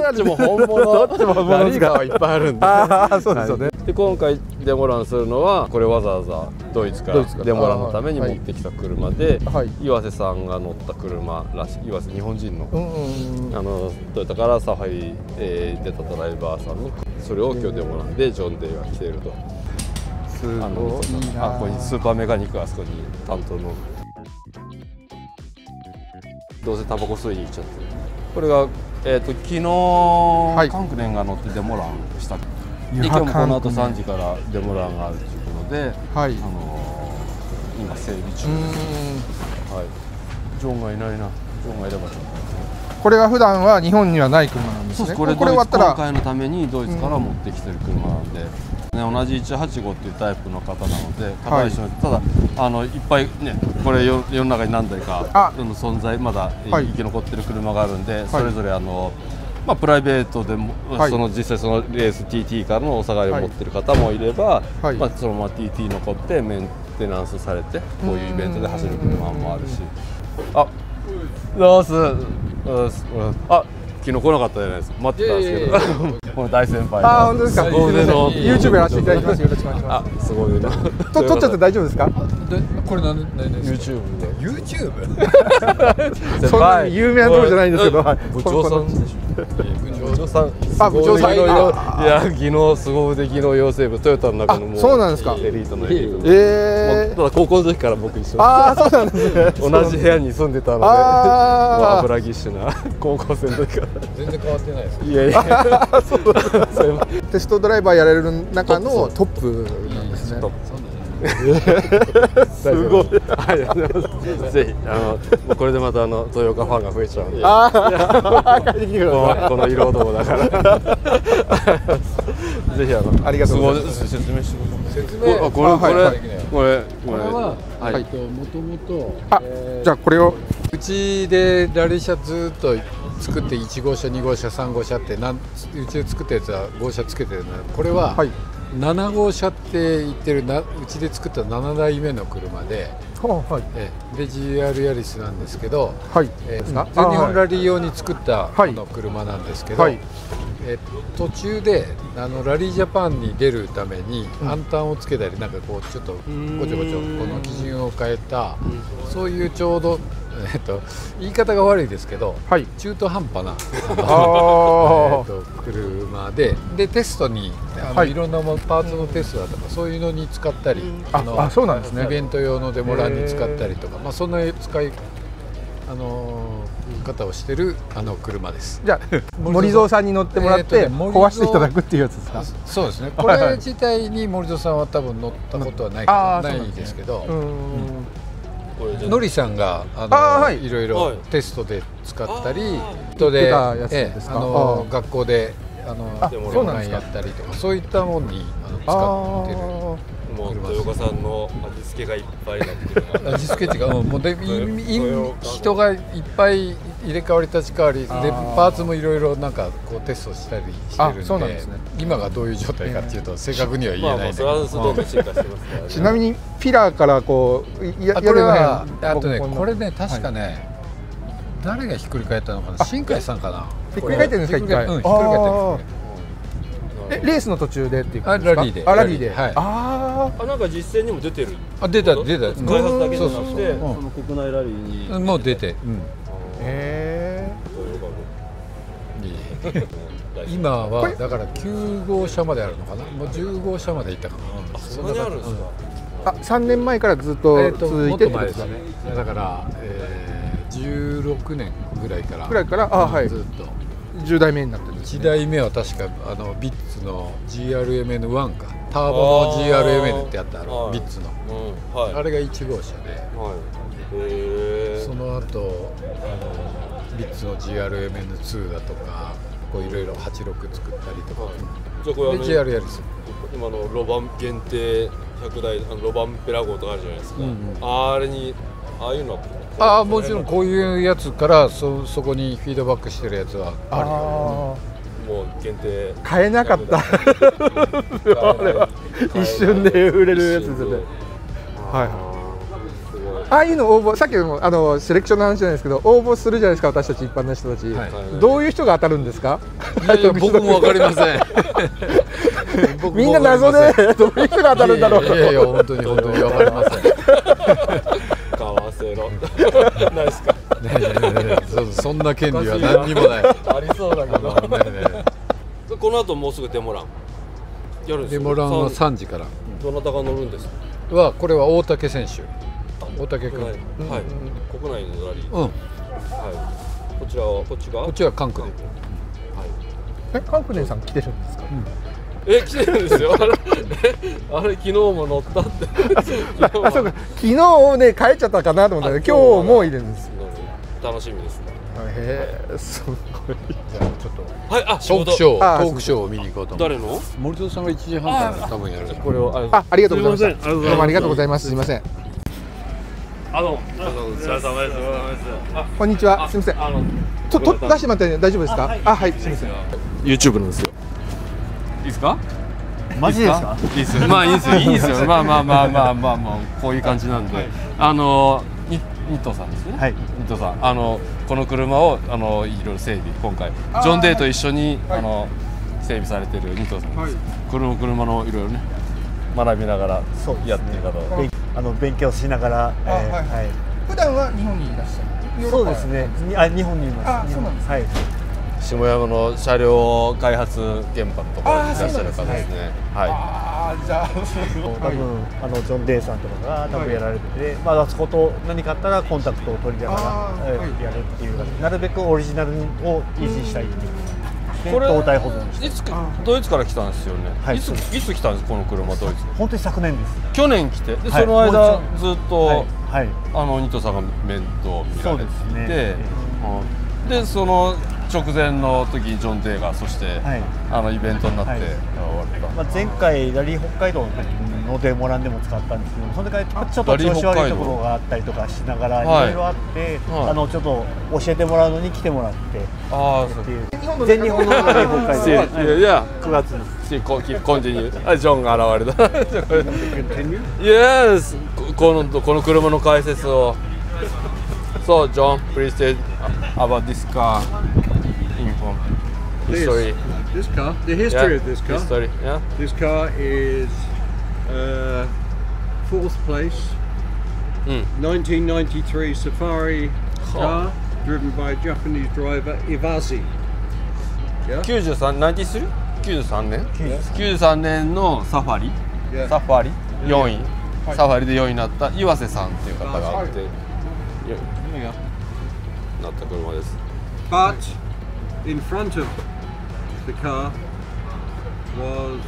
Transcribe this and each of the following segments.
っちも本物。どっちも本物ですか。いっぱいあるんで。 ああ、そうですよね。 で今回デモランするのはこれわざわざドイツからデモランのために持ってきた車で、岩瀬さんが乗った車らしい。岩瀬日本人のトヨタからサファリ出たドライバーさんのそれを今日デモランでジョン・デイが来ていると。 すごいな。 ここにスーパーメカニックがあそこに担当の。どうせタバコ吸いに行っちゃって。これが昨日カンクネンが乗ってデモランした。で今日もこの後3時からデモランがあるということで、今整備中です。ジョンがいないな。ジョンがいればちょっと。 これは普段は日本にはない車なんですね。 これ終わったら今回のためにドイツから持ってきてる車なんで、同じ185っていうタイプの方なので、ただいっぱいね、これ世の中に何台か存在まだ生き残ってる車があるんで、それぞれプライベートでも実際そのレース TT からのお下がりを持ってる方もいれば、そのまま TT 残ってメンテナンスされてこういうイベントで走る車もあるし。どうす昨日来なかったじゃないですか。待ってたんですけど、この大先輩の。 本当ですか。 凄腕の YouTube やらせていただきます。よろしくお願いします。 すごいな。 撮っちゃって大丈夫ですか。 これ何 YouTube で。 YouTube？ そんなに有名なところじゃないんですけど。 部長さんでしょ。部長さん。 部長さん。 いや昨日凄腕技能養成部トヨタの中のもうそうなんですか。 エリートのエリート。ただ高校の時から僕一緒。 そうなんですね。 同じ部屋に住んでたので、油ぎっしゅな高校生の時から。 全然変わってないです。 いやいや。 テストドライバーやられる中のトップなんですね。すごい。ぜひこれでまた豊岡ファンが増えちゃうんで。この色男だから。ぜひありがとうございます。 説明してください。 説明。 これはもともと。 じゃあこれをうちでラリー車ずっと作って1号車2号車3号車ってうちで作ったやつは号車つけてるの。これは7号車って言ってるうちで作った7代目の車で、GR ヤリスなんですけど、全日本ラリー用に作った車なんですけど、途中でラリージャパンに出るために暗端をつけたりなんかこうちょっとごちょごちょこの基準を変えた、そういうちょうど言い方が悪いですけど、中途半端な車でテストにいろんなパーツのテストだとかそういうのに使ったり、 そうなんですね。 イベント用のデモランに使ったりとか、そんな使い方をしてる車です。 じゃあ森蔵さんに乗ってもらって壊していただくっていうやつですか。 そうですね。これ自体に森蔵さんは多分乗ったことはないですけど、のりさんがいろいろテストで使ったり、学校でデモランやったりとかそういったものに使ってる。 もう豊岡さんの味付けがいっぱいになってる。 味付けっていうか、もう人がいっぱい入れ替わり立ち替わりでパーツもいろいろなんかこうテストしたりしてるんで、今がどういう状態かっていうと正確には言えないんだけど、 ちなみにピラーからこうこれね確かね誰がひっくり返ったのかな、新海さんかな。 ひっくり返ってるんですか一回。 ひっくり返ってる。 レースの途中でっていうか。 ラリーで。 ラリーで。 なんか実戦にも出てる。 出た。 開発だけじゃなくて、その国内ラリーにもう出て。今はだから9号車まであるのかな。もう10号車まで行ったかな。 そんなにあるんですか。 3年前からずっと続いてってことですかね。 だから16年ぐらいからずっと 10代目になってるんですね。 1代目は確かビッツの GRMN1 か、ターボの GRMN ってあったビッツの、あれが1号車で、その後ビッツの GRMN2 だとかこういろいろ86作ったりとか、 じゃあこれ GR ヤリス今のロバン限定100台ロバンペラ号とかあるじゃないですか、あれにああいうのはもちろんこういうやつからそこにフィードバックしてるやつはあるよ。 もう限定買えなかったあれは一瞬で売れるやつですよね。 ああいうの応募、さっきのセレクションの話じゃないですけど、応募するじゃないですか、私たち一般の人たち、どういう人が当たるんですか？ 僕もわかりません。 みんな謎でどういう人が当たるんだろう。 いやいや、本当にわかりません。 買わせろ。ないですか。 そんな権利は何にもない。 ありそうだけど。この後もうすぐデモラン。 デモランは3時から。 どなたが乗るんですか。 これは大竹選手。大竹君。 はい。国内のラリー。 うん。 はい。こちらはこっちが。こっちは関空で。 関空さん来てるんですか。 来てるんですよ。あれ昨日も乗ったって。 あ、そうか。昨日ね帰っちゃったかなと思ったけど、今日もいるんです。 楽しみですね。 すごい。 じゃあちょっと。 はい、 トークショーを見に行こうと思う。 誰の？ 森戸さんが1時半から多分やる。 これをありがとうございました。どうもありがとうございます。すみません。 どうも。お疲れ様です。 こんにちは。すみません。ちょっと出してもらって大丈夫ですか？はい、すみません。 YouTube なんですよ。いいですか？ マジですか？ いいですよ。まあいいですよ。いいですよ。まあこういう感じなんで、ニトさんですね。はい。ニトさん、この車をいろいろ整備、今回ジョン・デーと一緒に整備されてるニトさんです。車のいろいろね学びながらやってる方を勉強しながら。 普段は日本にいらっしゃる。 そうですね。日本にいます。 そうなんです。はい。 下山の車両開発現場のところにいらっしゃる方ですね。はい。 じゃあ多分ジョン・デイさんとかが多分やられてて、あそこと何かあったらコンタクトを取りながらやるっていう、なるべくオリジナルを維持したいっていう。これ動態保存して。 ドイツから来たんですよね。いつ来たんですこの車ドイツ。 本当に昨年です。 去年来て、でその間ずっとニトさんが面倒見られていて、でその直前の時にジョン・デーがそしてイベントになって終わった。 前回ラリー北海道のデモランでも使ったんですけど、その時ちょっと調子悪いところがあったりとかしながらいろいろあって、ちょっと教えてもらうのに来てもらってっていう。全日本のラリー北海道9月にコンティニュー。ジョンが現れた。Yes。この車の解説を。So John, please say about this car. History. This car, the history of this car. History, yeah. This car is 4th place, 1993 Safari car driven by a Japanese driver, Iwazi. 93年93年のサファリ4位、サファリで4位になった岩瀬さんっていう方があってなった車です。 But in front of the car was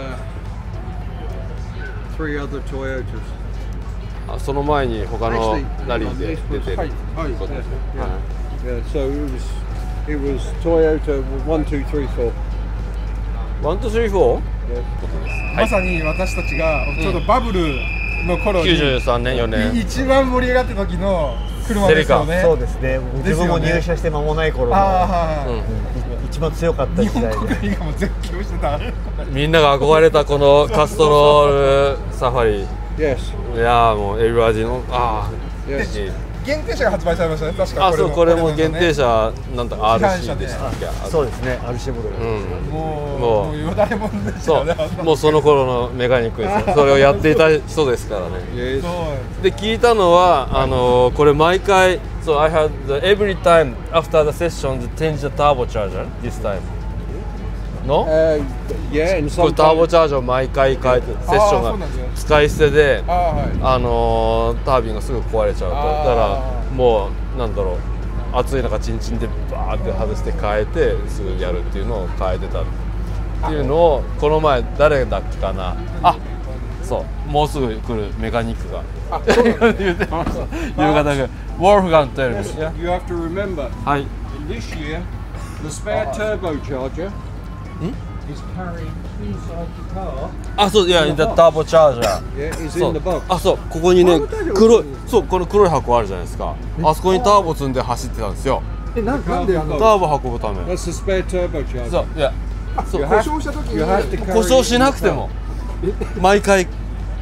3 other Toyotas. その前に他のラリーで出てることですね。 Yeah, so it was Toyota 1, 2, 3, 4. 1, 2, 3, 4? まさに私たちがちょうどバブルの頃に 93年4年一番盛り上がった時の車ですよね。 そうですね。自分も入社して間もない頃の一番強かった時代で。 日本国がもう絶叫してた。 みんなが憧れたこのカストロールサファリ。いやもうエビバジの限定車が発売されましたね。確かそうこれも限定車なんだ RC でしたっけ。 そうですね。RC モデル。 もうよだれもんですよね。 もうその頃のメカニックです。それをやっていた人ですからね。で聞いたのはこれ毎回。So I had every time after the session to change the turbocharger this time. No? Yeah. これターボチャージャーを毎回変えてセッションが使い捨てでタービンがすぐ壊れちゃうとだからもうなんだろう暑い中チンチンでバーって外して変えてすぐやるっていうのを変えてたっていうのをこの前誰だっけかなそうもうすぐ来るメカニックが言ってました夕方がウォルフガンとやるんです。 You have to remember. はい。 In this year, the spare turbocharger is carrying inside the car. そういや、the turbocharger. Yeah, is in the box. そうここにね黒いこの黒い箱あるじゃないですか。あそこにターボ積んで走ってたんですよ。 なんでターボ運ぶため。 That's the spare turbocharger. そういや故障した時に故障しなくても毎回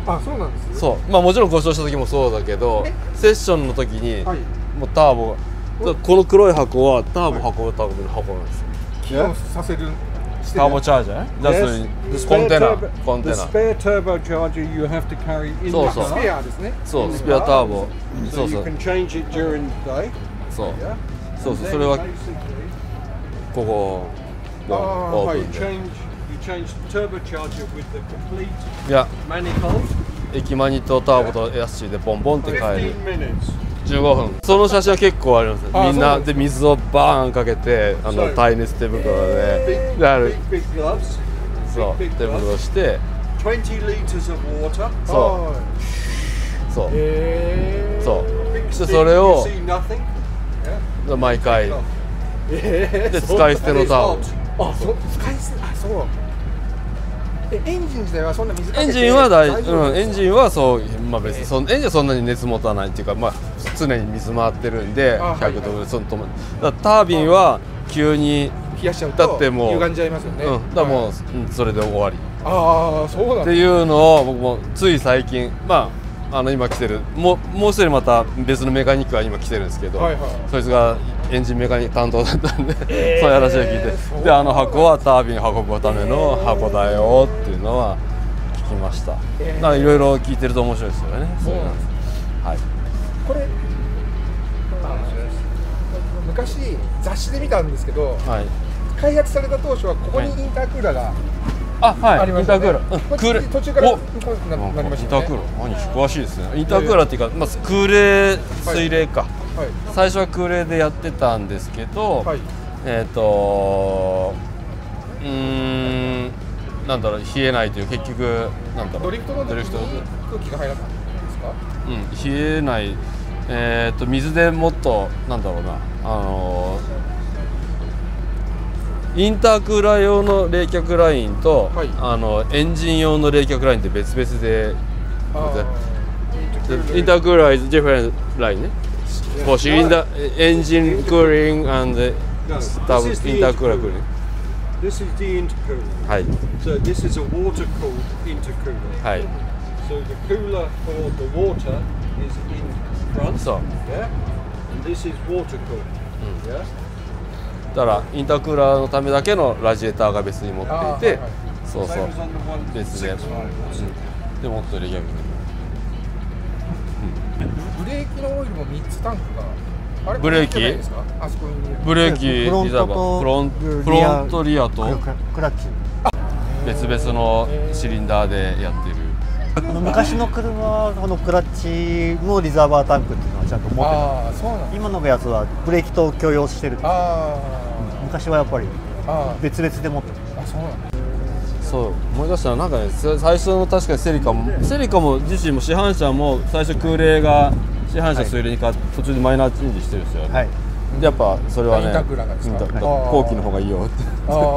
あ、そうなんですね。 そう、まあもちろん故障した時もそうだけど、セッションの時に、もうターボこの黒い箱はターボ運ぶための箱なんですよ。 起動させる。 ターボチャージャー？じゃあコンテナ。 The spare turbocharger you have to carry in the car. そうスペアですね。 そう、スペアターボ。 So you can change it during the day. そう、それはここオープンで。 You change the turbocharger with the complete いや、 manifold. 液マニとターボとヤッシーでボンボンって変える。 15 minutes. 15分。その写真は結構あります。みんなで水をバーンかけて、耐熱手袋で、 Big gloves. そう、手袋して、 20 liters of water. そうでそれを See nothing. 毎回で使い捨てのタオル。 あ、そう、使い捨て、あ、そう。エンジン自体はそんな水かけてエンジンはエンジンはそう、まあ別にエンジンはそんなに熱持たないっていうか、まあ常に水回ってるんで100度でそのだタービンは急に冷やしちゃうだとってもう歪んじゃいますよね。 だからもうそれで終わりああ、そうなんだ。 っていうのを僕もつい最近今来てるもう一人また別のメカニックが今来てるんですけど、そいつがエンジンメカニック担当だったんで、そういう話を聞いて、で箱はタービン運ぶための箱だよっていうのは聞きました。だからいろいろ聞いてると面白いですよね。そうなんです。はい。 これ昔雑誌で見たんですけど、開発された当初はここにインタークーラーがありましたね。インタークーラー、途中からなりましたね。 インタークーラー、詳しいですね。インタークーラーっていうか、まず空冷水冷か。最初は空冷でやってたんですけど、なんだろう、冷えないという結局なんだろう、 ドリフトの時に空気が入らないんですか？ 冷えない、水でもっとなんだろうな、インタークーラー用の冷却ラインと、エンジン用の冷却ラインって別々で、インタークーラー is different line ね。For cylinder, engine cooling and intercooler cooling. This is the intercooler. はい。 So this is a water-cooled intercooler. はい。 So the cooler for the water is in front. そう。 Yeah. And this is water-cooled. Yeah. だからインタークーラーのためだけのラジエーターが別に持っていて、そうそう。別で。でもっと冷却。 ブレーキのオイルも3つタンクが。 ブレーキ？ブレーキリザーバー、フロントリアとクラッチ。 別々のシリンダーでやってる。 昔の車はこのクラッチのリザーバータンクっていうのはちゃんと持ってる。今のやつはブレーキと許容してる。昔はやっぱり別々で持ってる。 そう思い出したらなんかね、最初の確かにセリカも自身も市販車も最初空冷が市販車水冷に変わって途中でマイナーチェンジしてるんですよね。でやっぱそれはね、後期の方がいいよって。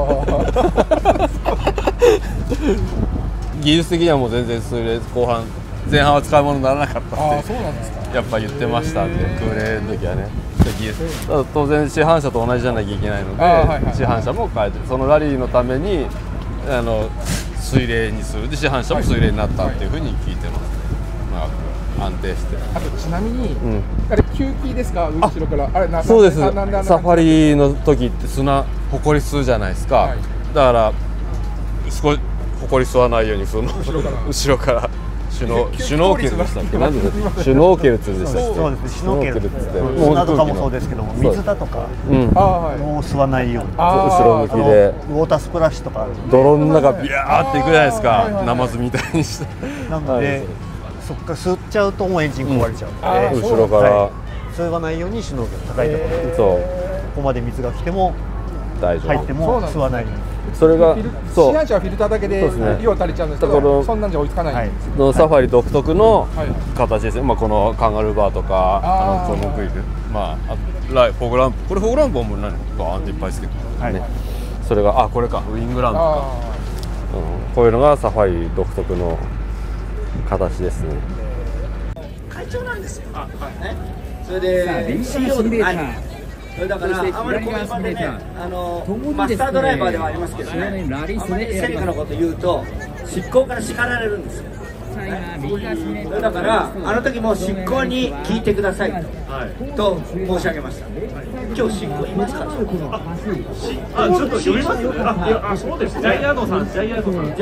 技術的にはもう全然水冷後半前半は使い物にならなかったってやっぱ言ってましたんで、空冷の時はね。当然市販車と同じじゃなきゃいけないので市販車も変えて、そのラリーのために水冷にするで市販車も水冷になったっていうふうに聞いてますね。安定して。 あとちなみに、あれ吸気ですか、後ろから。あれそうです。サファリの時ってほこり吸うじゃないですか。だから少しほこり吸わないように後ろからシュノーケルでしたっけ？何でシュノーケルって言うんでしたっけ？ そうですね、シュノーケルって砂とかもそうですけども、水だとかも吸わないように後ろ向きでウォータースプラッシュとか泥の中ビャーっていくじゃないですか、ナマズみたいにして。 なのでそっから吸っちゃうともうエンジン壊れちゃうので、 後ろから吸わないようにシュノーケル高いところでここまで水が来ても入っても吸わないように。 それが市販車はフィルターだけで量足りちゃうんですけど、そんなんじゃ追いつかないんです。 サファリ独特の形ですね。まあこのカンガルーバーとかこのグリル、まあフォーグランプ、これフォーグランプはもう何バーンっていっぱいつけてね。それがこれかウィングランプか。こういうのがサファリ独特の形ですね。 会長なんですよ。それで CEO で何？だからあまりこの場でね、マスタードライバーではありますけどね、あまりセリカのこと言うと執行から叱られるんですよ。 だからあの時も執行に聞いてくださいと申し上げました。今日執行いますか？ちょっと読みますよ。そうです。ジャイアン改めジャイアン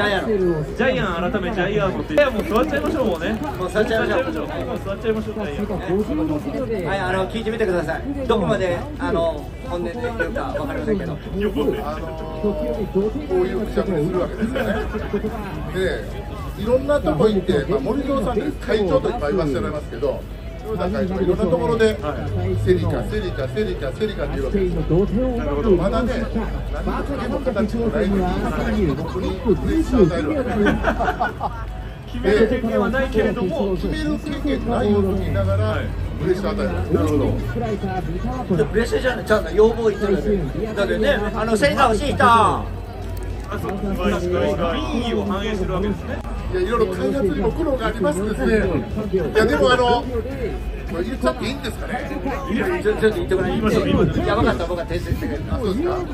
って。もう座っちゃいましょうもうね。 もう座っちゃいましょう。 もう座っちゃいましょう。はい、 聞いてみてください。どこまで本音で言うかわかりませんけど。こういうくしゃくするわけですよね。で、いろんなとこ行って、森蔵さんって会長といっぱい言わせてもらいますけど、黒田会長いろんなところでセリカっていうわけですよ。まだね、何の影も形もないのに僕にプレッシャーを与えるわけです。 決める経験はないけれども、 決める経験ないよと言いながらプレッシャーを与える。なるほど。 プレッシャーじゃない、ちゃんと要望言ってるだけどね、セリカ欲しい人。 民意を反映するわけですね。 いや、いろいろ開発にも苦労がありますですね。いや、でも言っちゃっていいんですかね。 ちょっと言ってくれ。言いましょう。やばかったら僕は訂正してくれる。 そうですか。はい。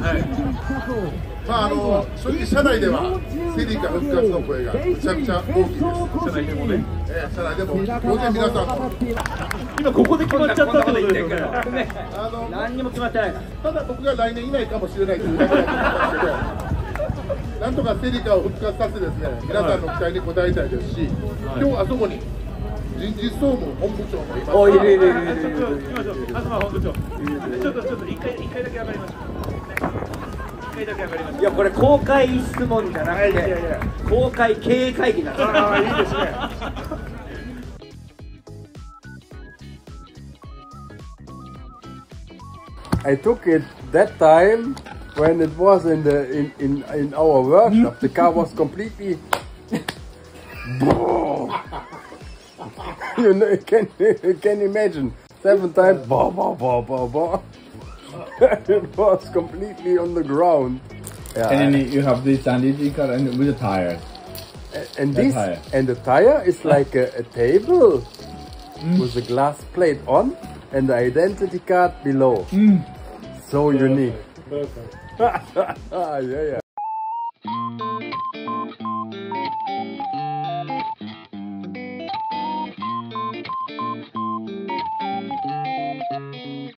正直社内ではセリカ復活の声がむちゃくちゃ大きいです。社内でもね。社内でも当然皆さんも。 今ここで決まっちゃったってことですよね。 何にも決まってないから。 ただ僕が来年いないかもしれないというだけなんですけど。なんとかセリカを復活させてですね、皆さんの期待に応えたいですし、今日あそこに人事総務本部長もいます。 おいる。東本部長。ちょっと一回だけ上がりましょう。 いや、これ公開質問じゃなくて公開経営会議だ。 ああ、いいですね。 I took it that time when it was in our workshop. The car was completely. You know, can imagine 7 times. It was completely on the ground. Yeah. And then you have this identity card and with a tire. And the tire is like a table with a glass plate on and the identity card below. So unique. Yeah.